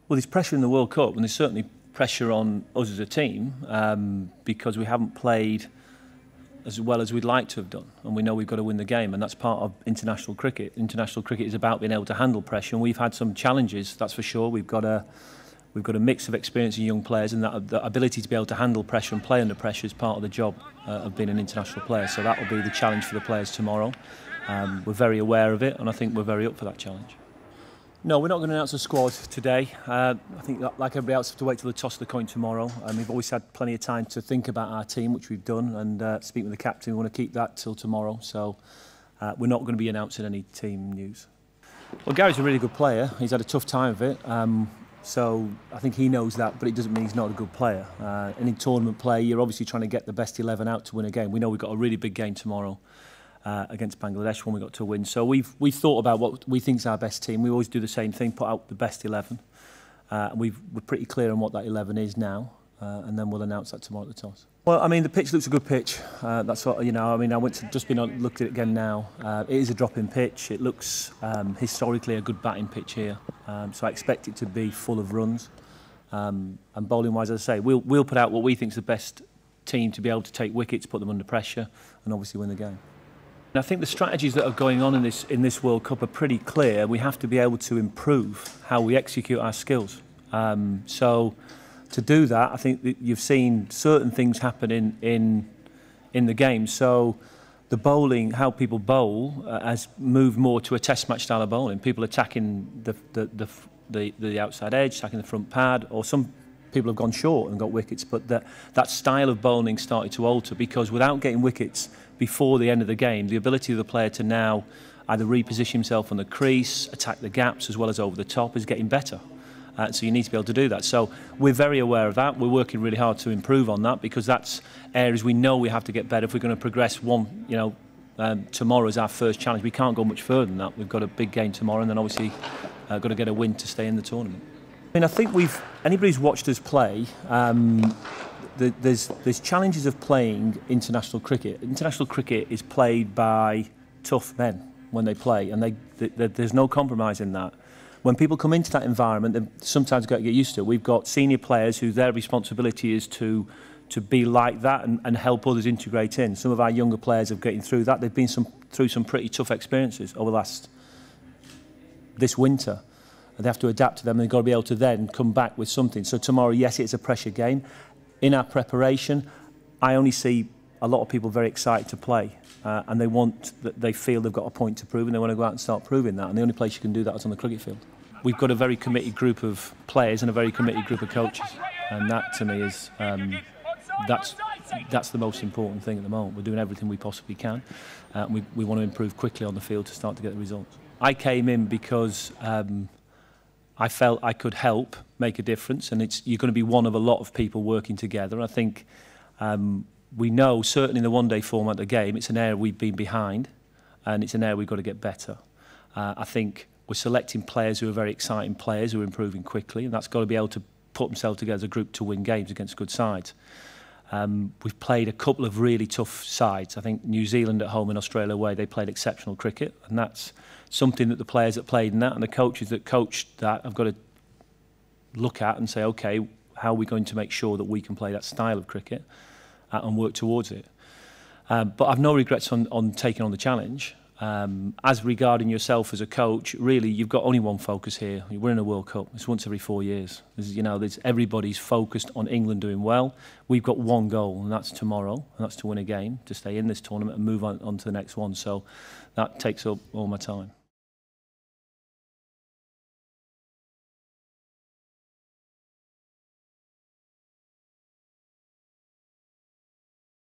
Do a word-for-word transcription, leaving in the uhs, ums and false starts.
Well, there's pressure in the World Cup, and there's certainly pressure on us as a team um, because we haven't played as well as we'd like to have done, and we know we've got to win the game, and that's part of international cricket. International cricket is about being able to handle pressure, and we've had some challenges, that's for sure. We've got a we've got a mix of experience in young players, and that the ability to be able to handle pressure and play under pressure is part of the job uh, of being an international player. So that will be the challenge for the players tomorrow. Um, we're very aware of it, and I think we're very up for that challenge. No, we're not going to announce a squad today. Uh, I think, that, like everybody else, have to wait till the toss of the coin tomorrow. Um, we've always had plenty of time to think about our team, which we've done, and uh, speak with the captain. We want to keep that till tomorrow. So uh, we're not going to be announcing any team news. Well, Gary's a really good player. He's had a tough time of it. Um, so I think he knows that, but it doesn't mean he's not a good player. Uh, and in tournament play, you're obviously trying to get the best eleven out to win a game. We know we've got a really big game tomorrow. Uh, against Bangladesh, one we got to win. So we've we've thought about what we think is our best team. We always do the same thing, put out the best eleven. Uh, and we've, we're pretty clear on what that eleven is now, uh, and then we'll announce that tomorrow at the toss. Well, I mean, the pitch looks a good pitch. Uh, that's what, you know, I mean, I went to, just been on, looked at it again now. Uh, it is a drop-in pitch. It looks um, historically a good batting pitch here. Um, so I expect it to be full of runs. Um, and bowling-wise, as I say, we'll, we'll put out what we think is the best team to be able to take wickets, put them under pressure, and obviously win the game. I think the strategies that are going on in this in this World Cup are pretty clear. We have to be able to improve how we execute our skills. Um, so to do that, I think that you've seen certain things happen in in in the game. So the bowling, how people bowl, uh, has moved more to a Test match style of bowling. People attacking the the the the, the outside edge, attacking the front pad, or some people have gone short and got wickets, but that, that style of bowling started to alter because without getting wickets before the end of the game, the ability of the player to now either reposition himself on the crease, attack the gaps as well as over the top is getting better. Uh, so you need to be able to do that. So we're very aware of that. We're working really hard to improve on that because that's areas we know we have to get better if we're going to progress one, you know, um, tomorrow is our first challenge. We can't go much further than that. We've got a big game tomorrow and then obviously uh, got to get a win to stay in the tournament. I mean, I think we've, anybody who's watched us play, um, the, there's, there's challenges of playing international cricket. International cricket is played by tough men when they play, and they, they, there's no compromise in that. When people come into that environment, they sometimes got to get used to it. We've got senior players who their responsibility is to, to be like that and, and help others integrate in. Some of our younger players are getting through that. They've been some, through some pretty tough experiences over the last, this winter. They have to adapt to them, and they've got to be able to then come back with something. So tomorrow, yes, it's a pressure game. In our preparation, I only see a lot of people very excited to play, uh, and they want, they feel they've got a point to prove, and they want to go out and start proving that. And the only place you can do that is on the cricket field. We've got a very committed group of players and a very committed group of coaches, and that to me is um, that's that's the most important thing at the moment. We're doing everything we possibly can, uh, and we we want to improve quickly on the field to start to get the results. I came in because. Um, I felt I could help make a difference, and it's, you're going to be one of a lot of people working together. I think um, we know, certainly in the one-day format of the game, it's an area we've been behind, and it's an area we've got to get better. Uh, I think we're selecting players who are very exciting players who are improving quickly, and that's got to be able to put themselves together as a group to win games against good sides. Um, we've played a couple of really tough sides. I think New Zealand at home and Australia away, they played exceptional cricket, and that's something that the players that played in that and the coaches that coached that have got to look at and say, okay, how are we going to make sure that we can play that style of cricket uh, and work towards it? Um, but I've no regrets on, on taking on the challenge. Um, as regarding yourself as a coach, really, you've got only one focus here. We're in a World Cup. It's once every four years. There's, you know, there's, everybody's focused on England doing well. We've got one goal, and that's tomorrow, and that's to win a game, to stay in this tournament and move on, on to the next one. So that takes up all my time.